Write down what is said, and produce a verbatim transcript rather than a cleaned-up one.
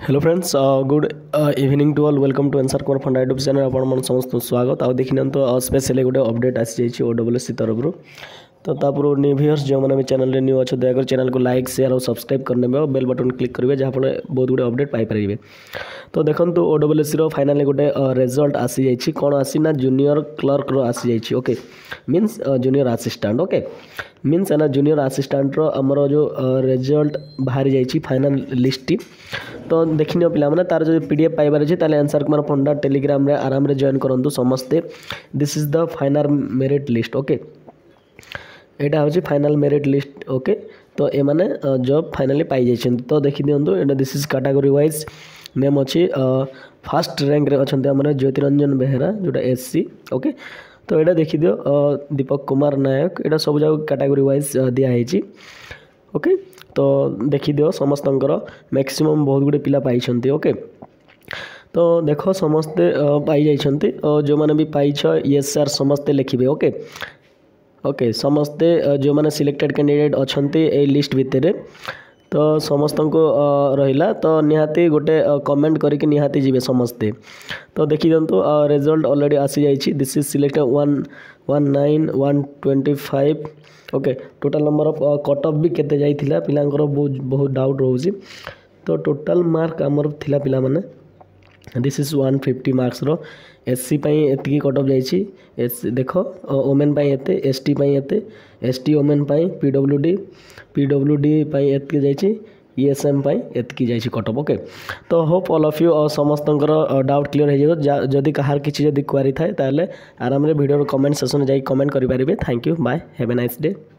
Hello friends good evening to all welcome to एनसर Kumar funda YouTube channel आप समस्त स्वागत आउ देखी तो स्पेशली गोटे अपडेट आसी जाइए ओडब्ल्यूसी तरफ तो तापूर्व न्यू व्यूअर्स जो मैंने चैनल न्यू अच्छे दयाकर चैनल को लाइक शेयर और सब्सक्राइब करने बेल बटन क्लिक करेंगे जहाँफल बहुत गुटे अपडेट पाइपर। तो देखो ओडब्ल्यूसी फाइनाली गोटे रिजल्ट आसी जाइए कौन आसी ना जूनियर क्लर्क रो आसी जाइए okay means junior assistant okay means एना जूनियर असिस्टेंट रो हमर जो रिजल्ट बाहरी जाइए फाइनल लिस्ट तो देखनी पिला माने तार जो पीडीएफ पाइबार अच्छे ताले आंसर कुमार पंडा टेलीग्राम रे आराम रे जॉइन करंतु समस्ते। This is the final merit list okay एटा होची फाइनल मेरिट लिस्ट ओके तो ए माने जॉब फाइनली पाई जाइछन। तो देखि दियंतु एटा this is category wise name अछि फर्स्ट रैंक रे अछंते हमर ज्योतिरंजन बेहेरा जोटा एससी ओके तो एटा देखि दियो दीपक कुमार नायक एटा सब जाग कैटेगरी वाइज दिया हैछि ओके तो देखि दियो समस्तंकर मैक्सिमम बहुत गुडे पिला पाइछंती ओके तो देखो समस्ते पाई जाइछंती जो माने भी पाइछ यस सर समस्ते लिखिबे ओके ओके समस्ते जो माने सिलेक्टेड कैंडिडेट अछंती ए लिस्ट भितरे तो समस्त को रहिला तो निहाती गोटे कमेंट करके निहाती जीवे समस्ते। तो देखि दियंतु रिजल्ट ऑलरेडी आसी जाइछि this is selected one one nine one twenty five okay total number of cut off भी केते जाइथिला पिलांकर बहुत बहुत डाउट रोजी तो टोटल मार्क हमर थिला पिला माने this is one fifty marks रो एससी पाई एतकी कट ऑफ जाइछि एस देखो ओमेन पाई एते एसटी पाई एते एसटी ओमेन पाई पीडब्ल्यूडी पीडब्ल्यूडी पाई एतकी जाइछि ईएसएम पाई एतकी जाइछि कट ऑफ ओके तो होप ऑल ऑफ यू समस्तंकर डाउट क्लियर हो जाय जदि कहार किछि जदि क्वेरी थाए ताले आराम रे वीडियो कमेंट सेक्शन जाई कमेंट करि परिबे। Thank you bye have a nice day.